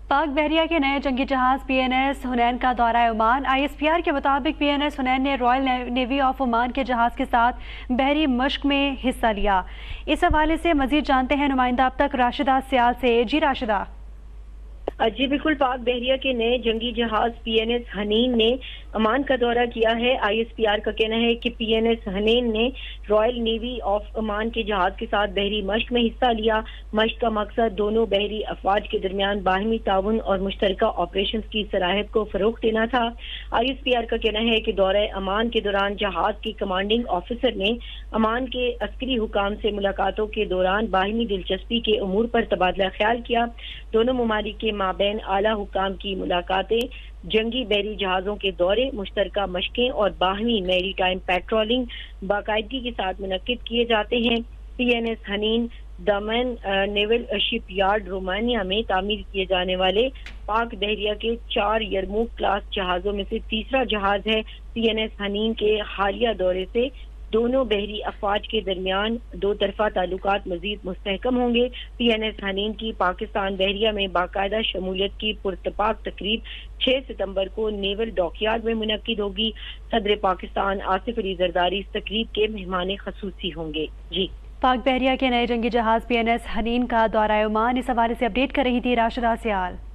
पाक बहरिया के नए जंगी जहाज PNS हुनैन का दौरा ओमान। ISPR के मुताबिक PNS हुनैन ने रॉयल नेवी ऑफ ओमान के जहाज के साथ बहरी मश्क में हिस्सा लिया। इस हवाले से मजीद जानते हैं नुमाइंदा अब तक राशिदा सियाल से। जी राशिदा। जी बिल्कुल, पाक बहरिया के नए जंगी जहाज PNS हनीन ने ओमान का दौरा किया है। ISPR का कहना है कि PNS हनीन ने रॉयल नेवी ऑफ ओमान के जहाज के साथ बहरी मश्क में हिस्सा लिया। मश्क का मकसद दोनों बहरी अफवाज के दरमियान बाहमी ताउन और मुश्तरका ऑपरेशन की सलाहियत को फरोग देना था। ISPR का कहना है कि दौरे ओमान के दौरान जहाज की कमांडिंग ऑफिसर ने ओमान के अस्करी हुकाम से मुलाकातों के दौरान बाहमी दिलचस्पी के उमूर पर तबादला ख्याल किया। दोनों ममालिक के माबैन आला हुकाम की मुलाकातें, जंगी बहरी जहाजों के दौरे, मुश्तरका मशकें और बाहमी मैरी टाइम पेट्रोलिंग बाकायदगी के साथ मुनक्किद किए जाते हैं। PNS हनीन दमन नेवल शिप यार्ड रोमानिया में तामीर किए जाने वाले पाक बहरिया के 4 यरमूक क्लास जहाजों में से तीसरा जहाज है। PNS हनीन के हालिया दौरे से दोनों बहरी अफवाज के दरमियान दो तरफा ताल्लुकात मजीद मुस्तहकम होंगे। PNS हनीन की पाकिस्तान बहरिया में बाकायदा शमूलियत की पुरतपाक तकरीब 6 सितंबर को नेवल डॉकयार्ड में मुनक्किद होगी। सदर पाकिस्तान आसिफ अली जरदारी इस तकरीब के मेहमान खसूसी होंगे। जी, पाक बहरिया के नए जंगी जहाज PNS हनीन का दौरा ओमान, इस हवाले से अपडेट कर रही थी राशिदा सियाल।